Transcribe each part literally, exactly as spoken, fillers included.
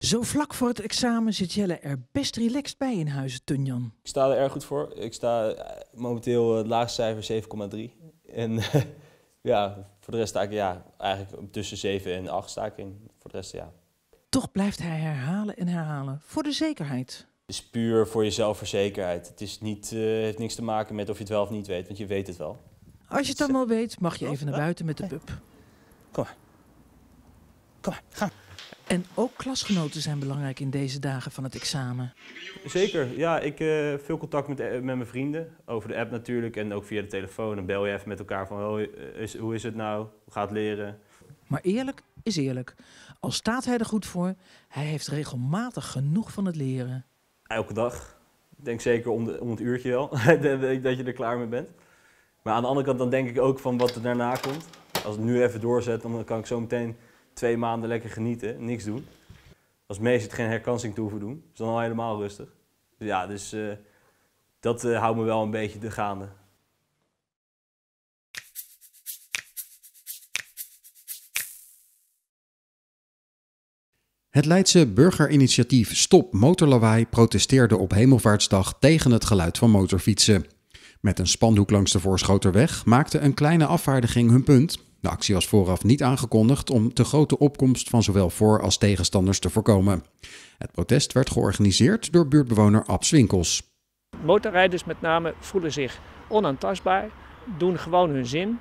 Zo vlak voor het examen zit Jelle er best relaxed bij in Huizen Tunjan. Ik sta er erg goed voor. Ik sta momenteel het laagste cijfer zeven komma drie. En ja, voor de rest sta ik ja, eigenlijk tussen zeven en acht sta ik in. Voor de rest ja. Toch blijft hij herhalen en herhalen voor de zekerheid. Het is puur voor je zelfverzekerheid. Het is niet, uh, heeft niks te maken met of je het wel of niet weet, want je weet het wel. Als je het dan wel weet, mag je even naar buiten met de pup. Kom maar. Kom maar, ga. En ook klasgenoten zijn belangrijk in deze dagen van het examen. Zeker, ja, ik heb uh, veel contact met, met mijn vrienden. Over de app natuurlijk en ook via de telefoon. Dan bel je even met elkaar van, oh, is, hoe is het nou? Hoe gaat het leren? Maar eerlijk is eerlijk. Al staat hij er goed voor, hij heeft regelmatig genoeg van het leren. Elke dag. Ik denk zeker om, de, om het uurtje wel, dat je er klaar mee bent. Maar aan de andere kant dan denk ik ook van wat er daarna komt. Als ik nu even doorzet, dan kan ik zo meteen twee maanden lekker genieten, niks doen. Als meester het geen herkansing toe hoeven doen, is dan al helemaal rustig. Dus ja, dus uh, dat uh, houdt me wel een beetje de gaande. Het Leidse burgerinitiatief Stop Motorlawaai protesteerde op Hemelvaartsdag tegen het geluid van motorfietsen. Met een spandoek langs de Voorschoterweg maakte een kleine afvaardiging hun punt. De actie was vooraf niet aangekondigd om te grote opkomst van zowel voor- als tegenstanders te voorkomen. Het protest werd georganiseerd door buurtbewoner Ab Swinkels. Motorrijders met name voelen zich onaantastbaar, doen gewoon hun zin,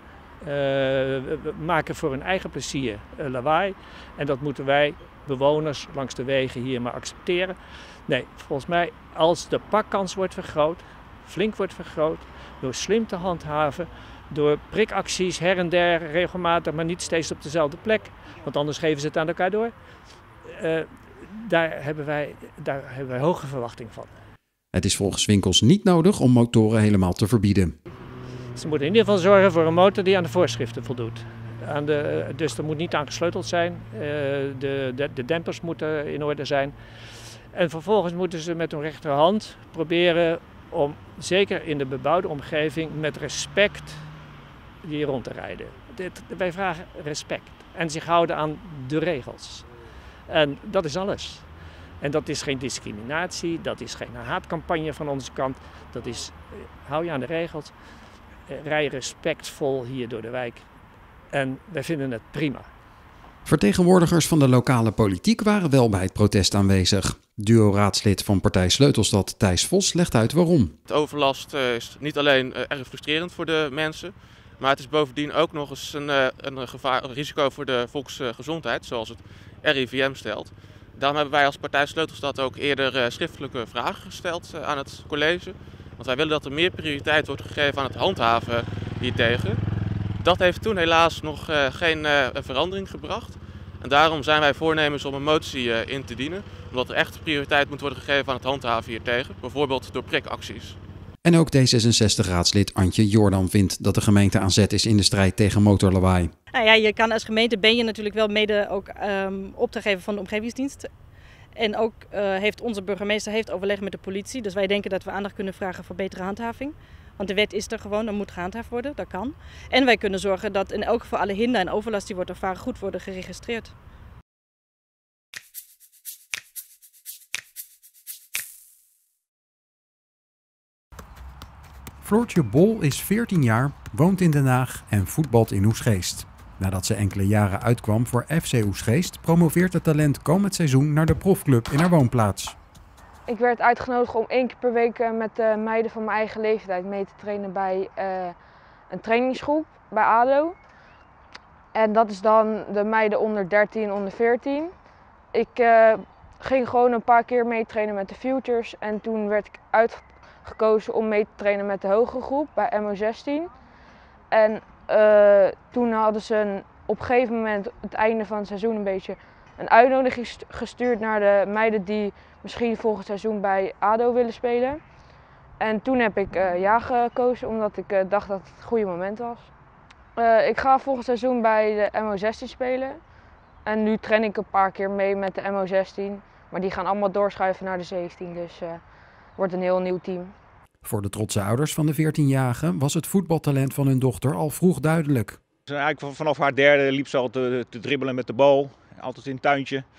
uh, maken voor hun eigen plezier uh, lawaai. En dat moeten wij bewoners langs de wegen hier maar accepteren. Nee, volgens mij als de pakkans wordt vergroot, flink wordt vergroot, door slim te handhaven, door prikacties her en der regelmatig, maar niet steeds op dezelfde plek. Want anders geven ze het aan elkaar door. Uh, daar, hebben wij, daar hebben wij hoge verwachting van. Het is volgens Swinkels niet nodig om motoren helemaal te verbieden. Ze moeten in ieder geval zorgen voor een motor die aan de voorschriften voldoet. Aan de, dus er moet niet aan gesleuteld zijn. Uh, de, de, de dempers moeten in orde zijn. En vervolgens moeten ze met hun rechterhand proberen om, zeker in de bebouwde omgeving, met respect hier rond te rijden. Dit, wij vragen respect en zich houden aan de regels. En dat is alles. En dat is geen discriminatie, dat is geen haatcampagne van onze kant. Dat is, hou je aan de regels, rij respectvol hier door de wijk. En wij vinden het prima. Vertegenwoordigers van de lokale politiek waren wel bij het protest aanwezig. Duo-raadslid van partij Sleutelstad Thijs Vos legt uit waarom. Het overlast is niet alleen erg frustrerend voor de mensen, maar het is bovendien ook nog eens een, een, gevaar, een risico voor de volksgezondheid, zoals het R I V M stelt. Daarom hebben wij als partij Sleutelstad ook eerder schriftelijke vragen gesteld aan het college. Want wij willen dat er meer prioriteit wordt gegeven aan het handhaven hiertegen. Dat heeft toen helaas nog uh, geen uh, verandering gebracht. En daarom zijn wij voornemens om een motie uh, in te dienen. Omdat er echt prioriteit moet worden gegeven aan het handhaven hiertegen. Bijvoorbeeld door prikacties. En ook D zesenzestig-raadslid Antje Jordan vindt dat de gemeente aan zet is in de strijd tegen motorlawaai. Nou ja, je kan als gemeente ben je natuurlijk wel mede ook um, opdrachtgever van de omgevingsdienst. En ook uh, heeft onze burgemeester heeft overleg met de politie. Dus wij denken dat we aandacht kunnen vragen voor betere handhaving. Want de wet is er gewoon, dan moet gehandhaafd worden, dat kan. En wij kunnen zorgen dat in elk geval alle hinder en overlast die wordt ervaren goed worden geregistreerd. Floortje Bol is veertien jaar, woont in Den Haag en voetbalt in Oesgeest. Nadat ze enkele jaren uitkwam voor F C Oesgeest, promoveert het talent komend seizoen naar de profclub in haar woonplaats. Ik werd uitgenodigd om één keer per week met de meiden van mijn eigen leeftijd mee te trainen bij uh, een trainingsgroep bij A D O. En dat is dan de meiden onder dertien, onder veertien. Ik uh, ging gewoon een paar keer mee trainen met de Futures en toen werd ik uitgekozen om mee te trainen met de hogere groep bij M O zestien. En uh, toen hadden ze een, op een gegeven moment, het einde van het seizoen, een beetje een uitnodiging gestuurd naar de meiden die misschien volgend seizoen bij A D O willen spelen. En toen heb ik uh, ja gekozen, omdat ik uh, dacht dat het het goede moment was. Uh, ik ga volgend seizoen bij de M O zestien spelen. En nu train ik een paar keer mee met de M O zestien. Maar die gaan allemaal doorschuiven naar de zeventien, dus het uh, wordt een heel nieuw team. Voor de trotse ouders van de veertienjarige was het voetbaltalent van hun dochter al vroeg duidelijk. Eigenlijk vanaf haar derde liep ze al te, te dribbelen met de bal, altijd in het tuintje.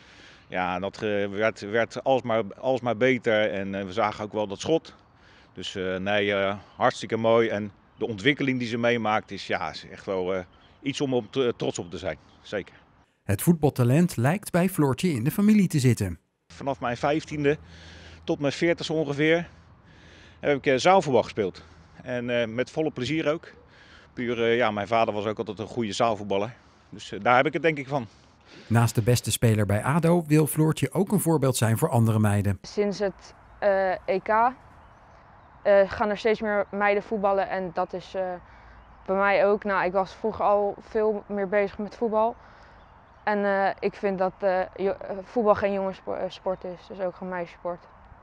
Ja, dat uh, werd, werd alsmaar, alsmaar beter en uh, we zagen ook wel dat schot. Dus uh, nee, uh, hartstikke mooi. En de ontwikkeling die ze meemaakt is, ja, is echt wel uh, iets om op te, trots op te zijn. Zeker. Het voetbaltalent lijkt bij Floortje in de familie te zitten. Vanaf mijn vijftiende tot mijn veertigste ongeveer heb ik uh, zaalvoetbal gespeeld. En uh, met volle plezier ook. Puur, uh, ja, mijn vader was ook altijd een goede zaalvoetballer. Dus uh, daar heb ik het denk ik van. Naast de beste speler bij A D O wil Floortje ook een voorbeeld zijn voor andere meiden. Sinds het uh, E K uh, gaan er steeds meer meiden voetballen en dat is uh, bij mij ook. Nou, ik was vroeger al veel meer bezig met voetbal. En uh, ik vind dat uh, voetbal geen jongenssport is, dus ook geen meisjessport.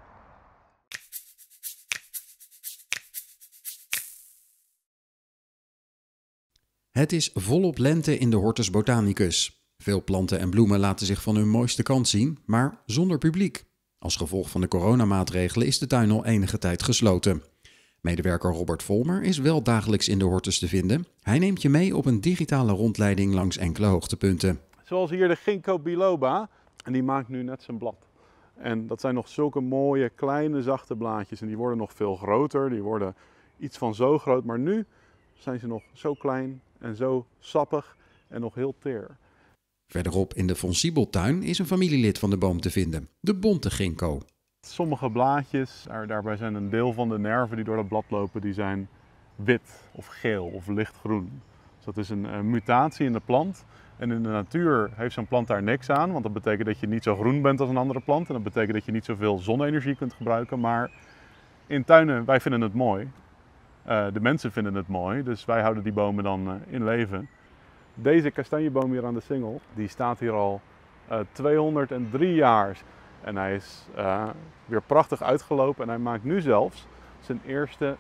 Het is volop lente in de Hortus Botanicus. Veel planten en bloemen laten zich van hun mooiste kant zien, maar zonder publiek. Als gevolg van de coronamaatregelen is de tuin al enige tijd gesloten. Medewerker Robert Volmer is wel dagelijks in de Hortus te vinden. Hij neemt je mee op een digitale rondleiding langs enkele hoogtepunten. Zoals hier de Ginkgo biloba. En die maakt nu net zijn blad. En dat zijn nog zulke mooie, kleine, zachte blaadjes. En die worden nog veel groter. Die worden iets van zo groot. Maar nu zijn ze nog zo klein en zo sappig en nog heel teer. Verderop in de Von Siebeltuin is een familielid van de boom te vinden. De bonte ginkgo. Sommige blaadjes, daarbij zijn een deel van de nerven die door het blad lopen, die zijn wit of geel of lichtgroen. Dus dat is een, een mutatie in de plant. En in de natuur heeft zo'n plant daar niks aan, want dat betekent dat je niet zo groen bent als een andere plant. En dat betekent dat je niet zoveel zonne-energie kunt gebruiken. Maar in tuinen, wij vinden het mooi. Uh, de mensen vinden het mooi, dus wij houden die bomen dan uh, in leven. Deze kastanjeboom hier aan de Singel, die staat hier al uh, tweehonderddrie jaar. En hij is uh, weer prachtig uitgelopen en hij maakt nu zelfs zijn eerste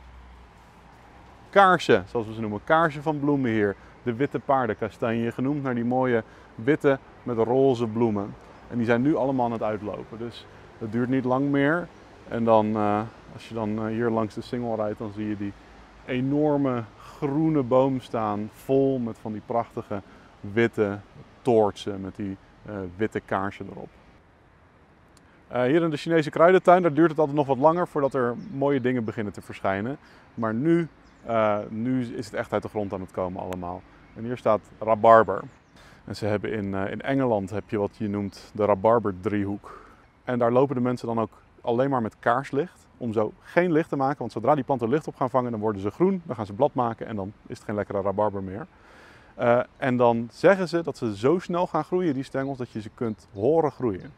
kaarsen, zoals we ze noemen. Kaarsen van bloemen hier. De witte paardenkastanje, genoemd naar die mooie witte met roze bloemen. En die zijn nu allemaal aan het uitlopen, dus het duurt niet lang meer. En dan, uh, als je dan uh, hier langs de Singel rijdt, dan zie je die enorme groene boom staan, vol met van die prachtige witte toortsen met die uh, witte kaarsen erop. Uh, hier in de Chinese kruidentuin, daar duurt het altijd nog wat langer voordat er mooie dingen beginnen te verschijnen. Maar nu, uh, nu is het echt uit de grond aan het komen allemaal. En hier staat rabarber. En ze hebben in, uh, in Engeland heb je wat je noemt de rabarberdriehoek. En daar lopen de mensen dan ook alleen maar met kaarslicht, om zo geen licht te maken. Want zodra die planten licht op gaan vangen, dan worden ze groen, dan gaan ze blad maken en dan is het geen lekkere rabarber meer. Uh, en dan zeggen ze dat ze zo snel gaan groeien, die stengels, dat je ze kunt horen groeien.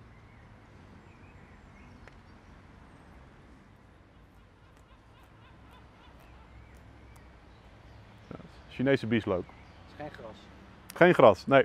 Chinese bieslook. Geen gras. Geen gras, nee.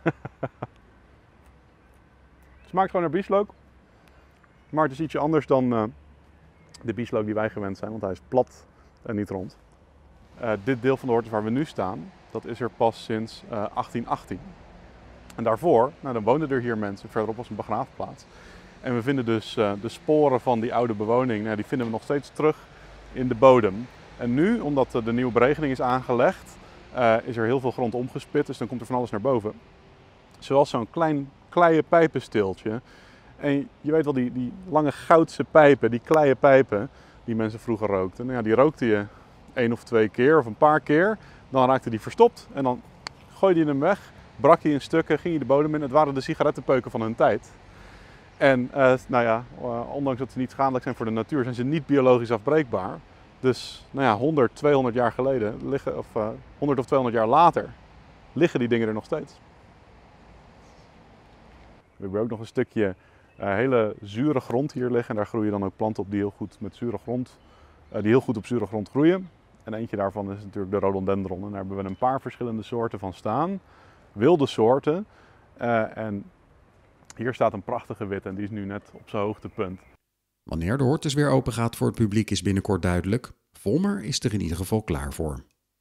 Het smaakt gewoon naar bieslook. Maar het is ietsje anders dan uh, de bieslook die wij gewend zijn, want hij is plat en niet rond. Uh, dit deel van de Hortus waar we nu staan, dat is er pas sinds uh, achttien achttien. En daarvoor, nou, dan woonden er hier mensen, verderop was een begraafplaats. En we vinden dus uh, de sporen van die oude bewoning, nou, die vinden we nog steeds terug in de bodem. En nu, omdat uh, de nieuwe beregening is aangelegd, uh, is er heel veel grond omgespit, dus dan komt er van alles naar boven. Zoals zo'n klein kleie pijpensteeltje. En je weet wel, die, die lange goudse pijpen, die kleie pijpen die mensen vroeger rookten. Nou ja, die rookte je één of twee keer of een paar keer. Dan raakte die verstopt en dan gooide je hem weg, brak je in stukken, ging je de bodem in. Het waren de sigarettenpeuken van hun tijd. En uh, nou ja, uh, ondanks dat ze niet schadelijk zijn voor de natuur, zijn ze niet biologisch afbreekbaar. Dus nou ja, honderd, tweehonderd jaar geleden, liggen, of uh, honderd of tweehonderd jaar later, liggen die dingen er nog steeds. We hebben ook nog een stukje uh, hele zure grond hier liggen. En daar groeien dan ook planten op die heel goed met zure grond, uh, die heel goed op zure grond groeien. En eentje daarvan is natuurlijk de rhododendron. En daar hebben we een paar verschillende soorten van staan. Wilde soorten. Uh, en hier staat een prachtige witte en die is nu net op zijn hoogtepunt. Wanneer de Hortus weer open gaat voor het publiek is binnenkort duidelijk. Volmer is er in ieder geval klaar voor.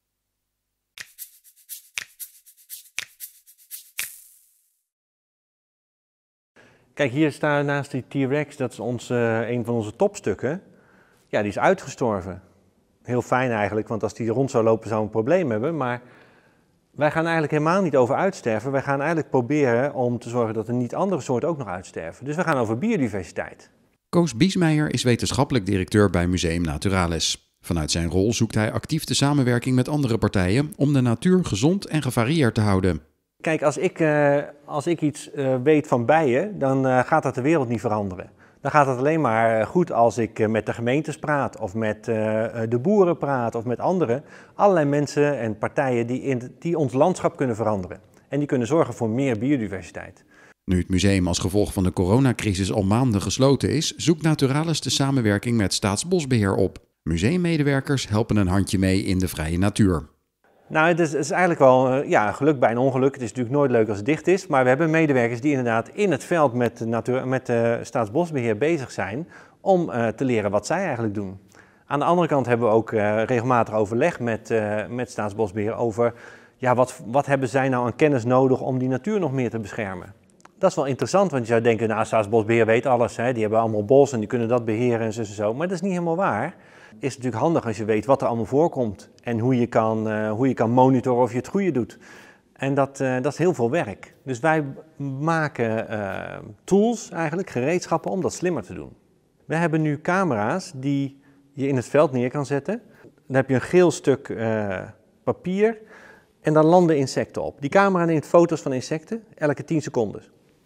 Kijk, hier staan naast die T-Rex, dat is ons, uh, een van onze topstukken. Ja, die is uitgestorven. Heel fijn eigenlijk, want als die rond zou lopen zou een probleem hebben. Maar Wij gaan eigenlijk helemaal niet over uitsterven. Wij gaan eigenlijk proberen om te zorgen dat er niet andere soorten ook nog uitsterven. Dus we gaan over biodiversiteit. Koos Biesmeijer is wetenschappelijk directeur bij Museum Naturalis. Vanuit zijn rol zoekt hij actief de samenwerking met andere partijen om de natuur gezond en gevarieerd te houden. Kijk, als ik, uh, als ik iets uh, weet van bijen, dan uh, gaat dat de wereld niet veranderen. Dan gaat het alleen maar goed als ik uh, met de gemeentes praat of met uh, de boeren praat of met anderen. Allerlei mensen en partijen die, in, die ons landschap kunnen veranderen. En die kunnen zorgen voor meer biodiversiteit. Nu het museum als gevolg van de coronacrisis al maanden gesloten is, zoekt Naturalis de samenwerking met Staatsbosbeheer op. Museummedewerkers helpen een handje mee in de vrije natuur. Nou, het is, het is eigenlijk wel uh, ja, geluk bij een ongeluk. Het is natuurlijk nooit leuk als het dicht is. Maar we hebben medewerkers die inderdaad in het veld met, de natuur, met uh, Staatsbosbeheer bezig zijn om uh, te leren wat zij eigenlijk doen. Aan de andere kant hebben we ook uh, regelmatig overleg met, uh, met Staatsbosbeheer over ja, wat, wat hebben zij nou aan kennis nodig om die natuur nog meer te beschermen. Dat is wel interessant, want je zou denken, nou, Staatsbosbeheer weet alles. Hè? Die hebben allemaal bos en die kunnen dat beheren en zo en zo. Maar dat is niet helemaal waar. Het is natuurlijk handig als je weet wat er allemaal voorkomt en hoe je kan, uh, hoe je kan monitoren of je het goede doet. En dat, uh, dat is heel veel werk. Dus wij maken uh, tools, eigenlijk gereedschappen om dat slimmer te doen. We hebben nu camera's die je in het veld neer kan zetten. Dan heb je een geel stuk uh, papier en dan landen insecten op. Die camera neemt foto's van insecten elke tien seconden.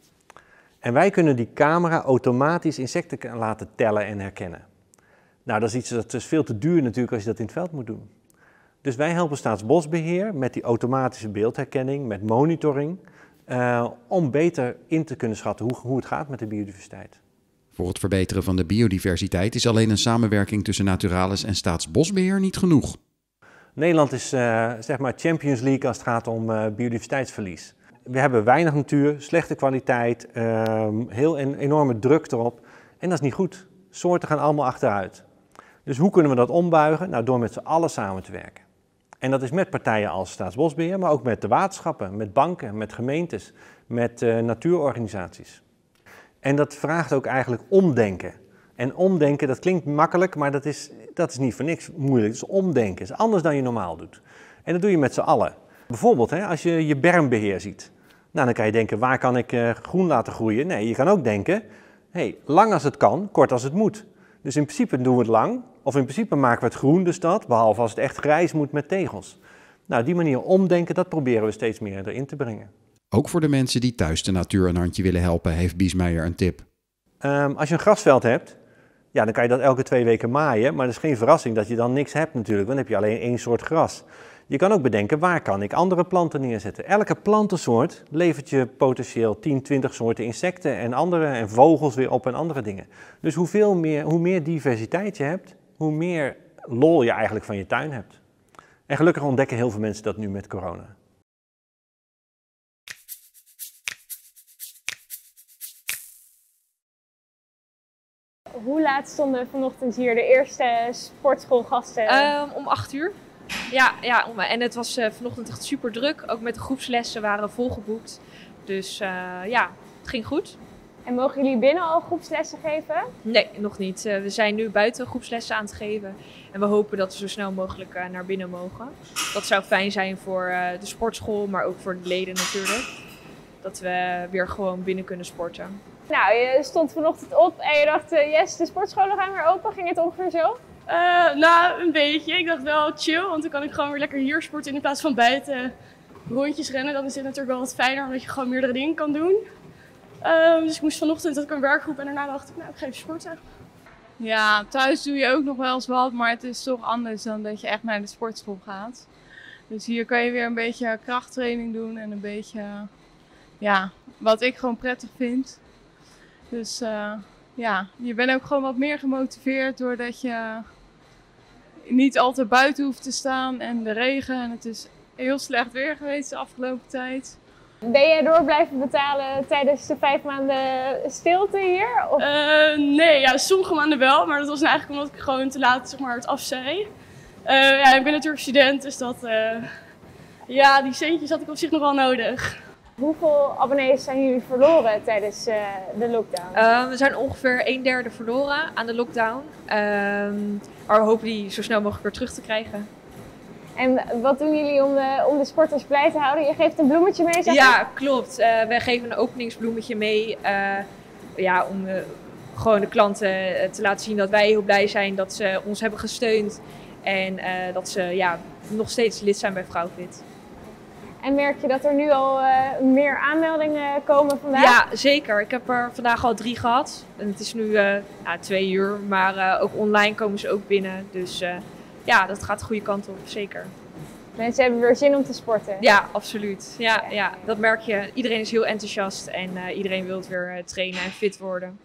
En wij kunnen die camera automatisch insecten laten tellen en herkennen. Nou, dat is iets dat is veel te duur natuurlijk als je dat in het veld moet doen. Dus wij helpen Staatsbosbeheer met die automatische beeldherkenning, met monitoring, uh, om beter in te kunnen schatten hoe, hoe het gaat met de biodiversiteit. Voor het verbeteren van de biodiversiteit is alleen een samenwerking tussen Naturalis en Staatsbosbeheer niet genoeg. Nederland is uh, zeg maar Champions League als het gaat om uh, biodiversiteitsverlies. We hebben weinig natuur, slechte kwaliteit, uh, heel een enorme druk erop en dat is niet goed. Soorten gaan allemaal achteruit. Dus hoe kunnen we dat ombuigen? Nou, door met z'n allen samen te werken. En dat is met partijen als Staatsbosbeheer, maar ook met de waterschappen, met banken, met gemeentes, met uh, natuurorganisaties. En dat vraagt ook eigenlijk omdenken. En omdenken, dat klinkt makkelijk, maar dat is, dat is niet voor niks moeilijk. Het is omdenken, het is anders dan je normaal doet. En dat doe je met z'n allen. Bijvoorbeeld, hè, als je je bermbeheer ziet. Nou, dan kan je denken, waar kan ik uh, groen laten groeien? Nee, je kan ook denken, hey, lang als het kan, kort als het moet. Dus in principe doen we het lang, of in principe maken we het groen de stad, behalve als het echt grijs moet met tegels. Nou, die manier omdenken, dat proberen we steeds meer erin te brengen. Ook voor de mensen die thuis de natuur een handje willen helpen, heeft Biesmeijer een tip. Um, als je een grasveld hebt, ja, dan kan je dat elke twee weken maaien, maar dat is geen verrassing dat je dan niks hebt natuurlijk, want dan heb je alleen één soort gras. Je kan ook bedenken, waar kan ik andere planten neerzetten? Elke plantensoort levert je potentieel tien, twintig soorten insecten en andere en vogels weer op en andere dingen. Dus hoeveel meer, hoe meer diversiteit je hebt, hoe meer lol je eigenlijk van je tuin hebt. En gelukkig ontdekken heel veel mensen dat nu met corona. Hoe laat stonden vanochtend hier de eerste sportschoolgasten? Um, om acht uur. Ja, ja om, en het was uh, vanochtend echt super druk. Ook met de groepslessen waren volgeboekt. Dus uh, ja, het ging goed. En mogen jullie binnen al groepslessen geven? Nee, nog niet. Uh, we zijn nu buiten groepslessen aan het geven. En we hopen dat we zo snel mogelijk uh, naar binnen mogen. Dat zou fijn zijn voor uh, de sportschool, maar ook voor de leden natuurlijk. Dat we weer gewoon binnen kunnen sporten. Nou, je stond vanochtend op en je dacht, uh, yes, de sportscholen gaan weer open. Ging het ongeveer zo? Uh, nou, een beetje. Ik dacht wel chill, want dan kan ik gewoon weer lekker hier sporten in plaats van buiten rondjes rennen. Dan is het natuurlijk wel wat fijner, omdat je gewoon meerdere dingen kan doen. Uh, dus ik moest vanochtend, had ik een werkgroep en daarna dacht ik, nou, ik ga even sporten. Ja, thuis doe je ook nog wel eens wat, maar het is toch anders dan dat je echt naar de sportschool gaat. Dus hier kan je weer een beetje krachttraining doen en een beetje, ja, wat ik gewoon prettig vind. Dus uh, ja, je bent ook gewoon wat meer gemotiveerd doordat je niet altijd buiten hoeft te staan en de regen. En het is heel slecht weer geweest de afgelopen tijd. Ben je door blijven betalen tijdens de vijf maanden stilte hier? Of? Uh, nee, ja, sommige maanden wel, maar dat was nou eigenlijk omdat ik gewoon te laat zeg maar, het af zei. Uh, ja, ik ben natuurlijk student, dus dat, uh, ja, die centjes had ik op zich nog wel nodig. Hoeveel abonnees zijn jullie verloren tijdens uh, de lockdown? Uh, we zijn ongeveer een derde verloren aan de lockdown. Uh, maar we hopen die zo snel mogelijk weer terug te krijgen. En wat doen jullie om de, om de sporters blij te houden? Je geeft een bloemetje mee, zeg Ja, je? klopt. Uh, wij geven een openingsbloemetje mee. Uh, ja, om uh, gewoon de klanten uh, te laten zien dat wij heel blij zijn dat ze ons hebben gesteund. En uh, dat ze ja, nog steeds lid zijn bij Vrouwfit. En merk je dat er nu al uh, meer aanmeldingen komen vandaag? Ja, zeker. Ik heb er vandaag al drie gehad. En het is nu uh, ja, twee uur, maar uh, ook online komen ze ook binnen. Dus uh, ja, dat gaat de goede kant op, zeker. Mensen hebben weer zin om te sporten. Ja, absoluut. Ja, ja, dat merk je. Iedereen is heel enthousiast en uh, iedereen wil weer uh, trainen en fit worden.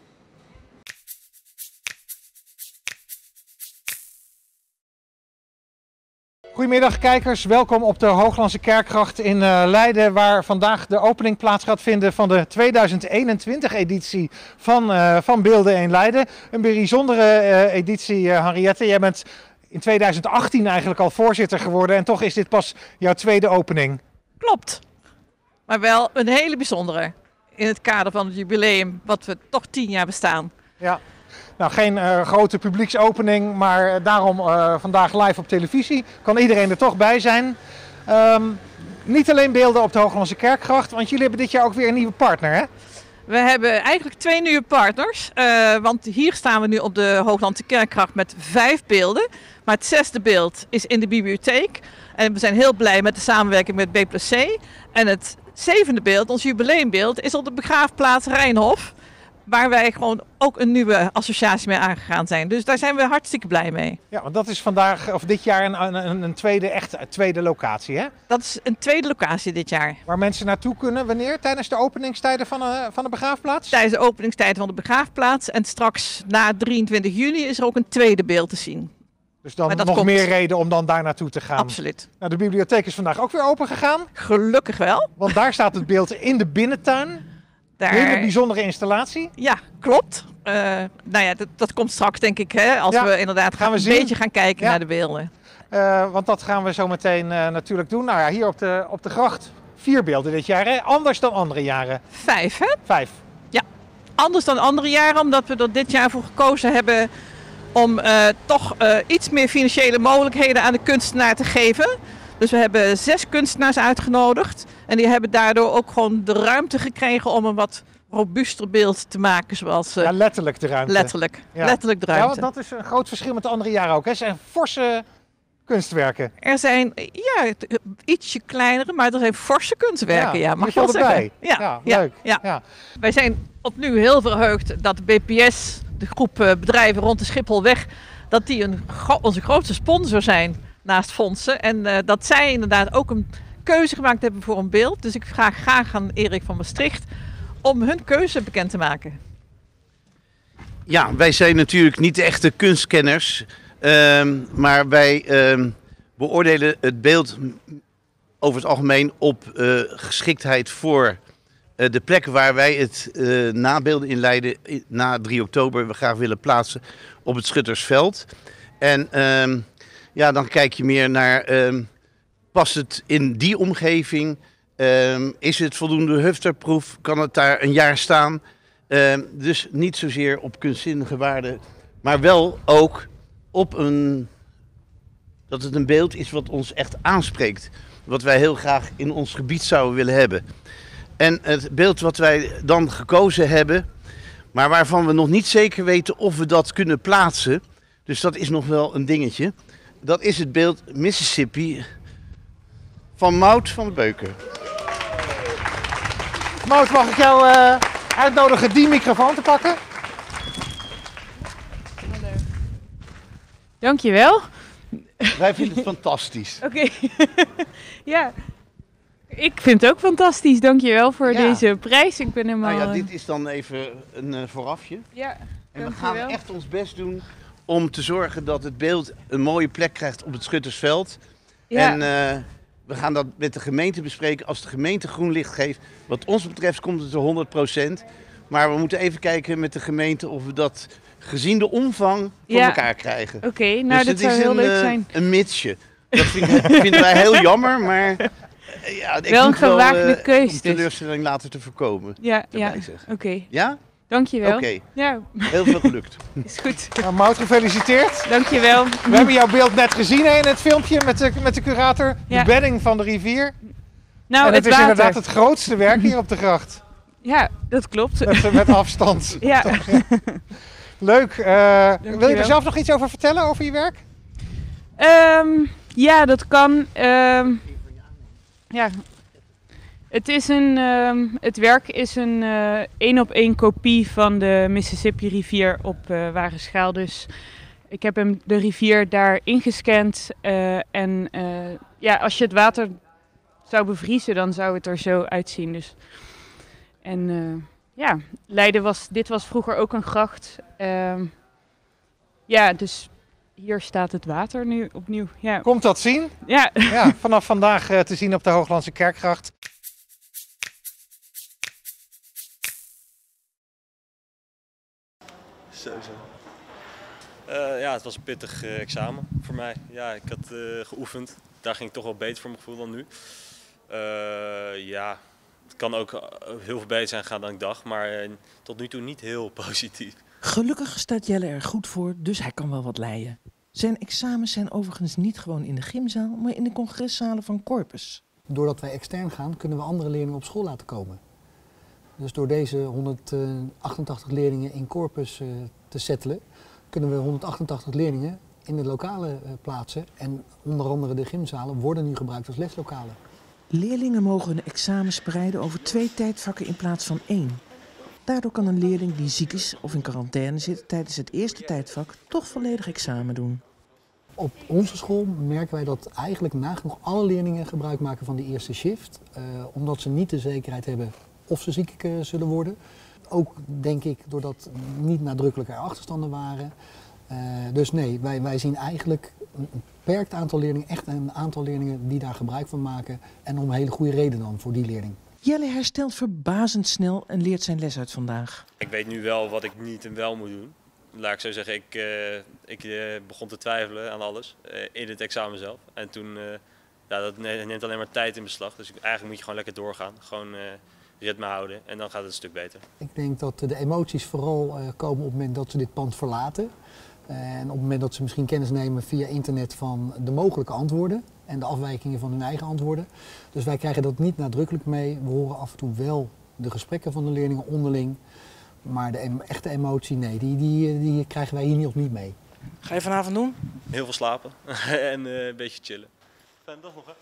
Goedemiddag kijkers, welkom op de Hooglandse Kerkgracht in uh, Leiden, waar vandaag de opening plaats gaat vinden van de tweeduizend eenentwintig editie van, uh, van Beelden in Leiden. Een bijzondere uh, editie, uh, Henriette. Jij bent in tweeduizend achttien eigenlijk al voorzitter geworden en toch is dit pas jouw tweede opening. Klopt, maar wel een hele bijzondere in het kader van het jubileum wat we toch tien jaar bestaan. Ja. Nou, geen uh, grote publieksopening, maar daarom uh, vandaag live op televisie. Kan iedereen er toch bij zijn. Um, niet alleen Beelden op de Hooglandse Kerkgracht, want jullie hebben dit jaar ook weer een nieuwe partner, hè? We hebben eigenlijk twee nieuwe partners, uh, want hier staan we nu op de Hooglandse Kerkgracht met vijf beelden. Maar het zesde beeld is in de bibliotheek en we zijn heel blij met de samenwerking met B plus C. En het zevende beeld, ons jubileumbeeld, is op de begraafplaats Rijnhof. Waar wij gewoon ook een nieuwe associatie mee aangegaan zijn. Dus daar zijn we hartstikke blij mee. Ja, want dat is vandaag, of dit jaar, een, een, een tweede, echt een tweede locatie, hè? Dat is een tweede locatie dit jaar. Waar mensen naartoe kunnen, wanneer? Tijdens de openingstijden van de, van de begraafplaats? Tijdens de openingstijden van de begraafplaats. En straks na drieëntwintig juli is er ook een tweede beeld te zien. Dus dan nog komt... meer reden om dan daar naartoe te gaan. Absoluut. Nou, de bibliotheek is vandaag ook weer open gegaan. Gelukkig wel. Want daar staat het beeld in de binnentuin. Daar... Een hele bijzondere installatie. Ja, klopt. Uh, nou ja, dat, dat komt straks denk ik, hè, als ja, we inderdaad gaan we een zien. beetje gaan kijken ja. naar de beelden. Uh, want dat gaan we zo meteen uh, natuurlijk doen. Nou ja, hier op de, op de gracht vier beelden dit jaar, hè? Anders dan andere jaren. Vijf, hè? Vijf. Ja, anders dan andere jaren, omdat we er dit jaar voor gekozen hebben om uh, toch uh, iets meer financiële mogelijkheden aan de kunstenaar te geven. Dus we hebben zes kunstenaars uitgenodigd en die hebben daardoor ook gewoon de ruimte gekregen om een wat robuuster beeld te maken. Zoals, uh, ja, letterlijk de ruimte. Letterlijk, ja. letterlijk de ruimte. Ja, want dat is een groot verschil met de andere jaren ook. Hè? Het zijn forse kunstwerken. Er zijn ja, ietsje kleinere, maar er zijn forse kunstwerken. Ja, ja mag je wel zeggen. Ja, ja, ja, leuk. Ja. Ja. Wij zijn opnieuw heel verheugd dat de B P S, de groep uh, bedrijven rond de Schipholweg, dat die een, onze grootste sponsor zijn. Naast fondsen. En uh, dat zij inderdaad ook een keuze gemaakt hebben voor een beeld. Dus ik vraag graag aan Erik van Maastricht om hun keuze bekend te maken. Ja, wij zijn natuurlijk niet de echte kunstkenners. Um, maar wij um, beoordelen het beeld over het algemeen op uh, geschiktheid voor uh, de plek waar wij het uh, nabeelden in Leiden na drie oktober we graag willen plaatsen op het Schuttersveld. En um, ja, dan kijk je meer naar, um, past het in die omgeving? Um, is het voldoende hufterproof? Kan het daar een jaar staan? Um, dus niet zozeer op kunstzinnige waarde, maar wel ook op een, dat het een beeld is wat ons echt aanspreekt. Wat wij heel graag in ons gebied zouden willen hebben. En het beeld wat wij dan gekozen hebben, maar waarvan we nog niet zeker weten of we dat kunnen plaatsen. Dus dat is nog wel een dingetje. Dat is het beeld Mississippi van Maud van de Beuken. Maud, mag ik jou uh, uitnodigen die microfoon te pakken? Hallo. Dankjewel. Wij vinden het fantastisch. Oké. Okay. Ja, ik vind het ook fantastisch. Dankjewel voor ja. deze prijs. Ik ben helemaal... Nou ja, dit is dan even een uh, voorafje. Ja, en we gaan echt ons best doen om te zorgen dat het beeld een mooie plek krijgt op het Schuttersveld. Ja. En uh, we gaan dat met de gemeente bespreken. Als de gemeente groen licht geeft, wat ons betreft komt het er honderd procent. Maar we moeten even kijken met de gemeente of we dat gezien de omvang voor ja. elkaar krijgen. Oké, okay, nou dus dat zou heel een, leuk zijn. Een mitsje. Dat vind, vinden wij heel jammer, maar ja, ik wel een moet gewaagde wel uh, keuze. om teleurstelling later te voorkomen. Ja, ja. oké. Okay. Ja? Dankjewel. Oké, ja. heel veel gelukt. Is goed. Nou, Maud, gefeliciteerd. Dankjewel. We hebben jouw beeld net gezien hè, in het filmpje met de, met de curator. Ja. De bedding van de rivier. Nou, en het, het is water. inderdaad het grootste werk hier op de gracht. Ja, dat klopt. Met, met afstand. Ja. Toch, ja. Leuk. Uh, wil je er zelf nog iets over vertellen, over je werk? Um, ja, dat kan. Um, ja. Het, is een, um, het werk is een uh, één op één kopie van de Mississippi rivier op uh, ware schaal. Dus ik heb hem de rivier daar ingescand. Uh, en uh, ja, als je het water zou bevriezen, dan zou het er zo uitzien. Dus. En uh, ja, Leiden was, dit was vroeger ook een gracht. Uh, ja, dus hier staat het water nu opnieuw. Ja. Komt dat zien? Ja. Ja, vanaf vandaag uh, te zien op de Hooglandse Kerkgracht. Zo, zo. Uh, ja, het was een pittig uh, examen voor mij. Ja, ik had uh, geoefend. Daar ging ik toch wel beter voor mijn gevoel dan nu. Uh, ja, het kan ook heel veel beter zijn gegaan dan ik dacht, maar uh, tot nu toe niet heel positief. Gelukkig staat Jelle er goed voor, dus hij kan wel wat leien. Zijn examens zijn overigens niet gewoon in de gymzaal, maar in de congreszalen van Corpus. Doordat wij extern gaan, kunnen we andere leerlingen op school laten komen. Dus door deze honderdachtentachtig leerlingen in Corpus uh, te settelen, kunnen we honderdachtentachtig leerlingen in de lokale uh, plaatsen. En onder andere de gymzalen worden nu gebruikt als leslokalen. Leerlingen mogen hun examen spreiden over twee tijdvakken in plaats van één. Daardoor kan een leerling die ziek is of in quarantaine zit tijdens het eerste tijdvak toch volledig examen doen. Op onze school merken wij dat eigenlijk nagenoeg alle leerlingen gebruik maken van die eerste shift. Uh, omdat ze niet de zekerheid hebben of ze ziek uh, zullen worden. Ook denk ik doordat niet nadrukkelijk er achterstanden waren. Uh, dus nee, wij, wij zien eigenlijk een beperkt aantal leerlingen, echt een aantal leerlingen die daar gebruik van maken. En om een hele goede reden dan voor die leerling. Jelle herstelt verbazend snel en leert zijn les uit vandaag. Ik weet nu wel wat ik niet en wel moet doen. Laat ik zo zeggen, ik, uh, ik uh, begon te twijfelen aan alles uh, in het examen zelf. En toen, uh, ja, dat neemt alleen maar tijd in beslag. Dus eigenlijk moet je gewoon lekker doorgaan. Gewoon uh, ritme houden en dan gaat het een stuk beter. Ik denk dat de emoties vooral uh, komen op het moment dat ze dit pand verlaten. Uh, en op het moment dat ze misschien kennis nemen via internet van de mogelijke antwoorden. En de afwijkingen van hun eigen antwoorden. Dus wij krijgen dat niet nadrukkelijk mee. We horen af en toe wel de gesprekken van de leerlingen onderling. Maar de em echte emotie, nee, die, die, die krijgen wij hier nog niet mee. Ga je vanavond doen? Heel veel slapen en uh, een beetje chillen. Fijne dag nog, hè?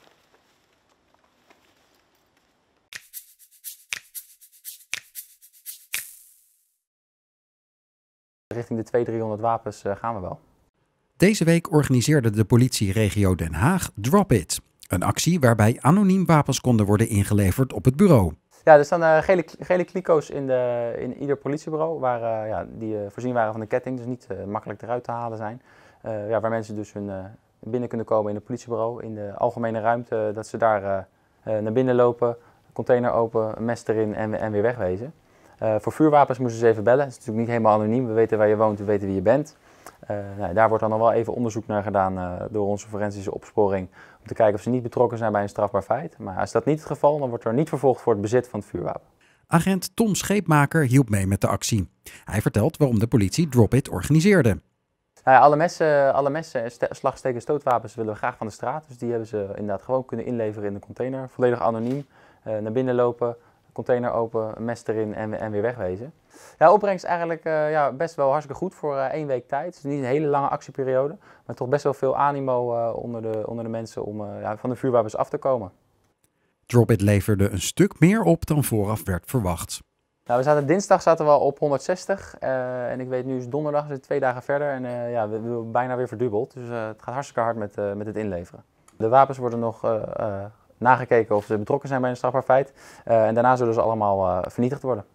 Richting de tweehonderd, driehonderd wapens uh, gaan we wel. Deze week organiseerde de politie regio Den Haag Drop It. Een actie waarbij anoniem wapens konden worden ingeleverd op het bureau. Ja, er staan uh, gele, gele kliko's in, de, in ieder politiebureau waar, uh, ja, die uh, voorzien waren van de ketting, dus niet uh, makkelijk eruit te halen zijn. Uh, ja, waar mensen dus hun, uh, binnen kunnen komen in het politiebureau, in de algemene ruimte, dat ze daar uh, uh, naar binnen lopen, container open, een mes erin en, en weer wegwezen. Uh, voor vuurwapens moesten ze even bellen. Het is natuurlijk niet helemaal anoniem. We weten waar je woont, we weten wie je bent. Uh, nou, daar wordt dan nog wel even onderzoek naar gedaan uh, door onze forensische opsporing. Om te kijken of ze niet betrokken zijn bij een strafbaar feit. Maar als dat niet het geval, dan wordt er niet vervolgd voor het bezit van het vuurwapen. Agent Tom Scheepmaker hielp mee met de actie. Hij vertelt waarom de politie Drop It organiseerde. Nou ja, alle messen, alle messen slagsteken en stootwapens willen we graag van de straat. Dus die hebben ze inderdaad gewoon kunnen inleveren in de container. Volledig anoniem. Uh, naar binnen lopen. Container open, een mes erin en, en weer wegwezen. Ja, opbrengst eigenlijk uh, ja, best wel hartstikke goed voor uh, één week tijd. Het is niet een hele lange actieperiode, maar toch best wel veel animo uh, onder, de, onder de mensen om uh, ja, van de vuurwapens af te komen. Drop It leverde een stuk meer op dan vooraf werd verwacht. Nou, we zaten, dinsdag zaten we al op honderdzestig uh, en ik weet nu is donderdag, dus twee dagen verder en uh, ja, we hebben bijna weer verdubbeld. Dus uh, het gaat hartstikke hard met, uh, met het inleveren. De wapens worden nog uh, uh, nagekeken of ze betrokken zijn bij een strafbaar feit. Uh, en daarna zullen ze allemaal uh, vernietigd worden.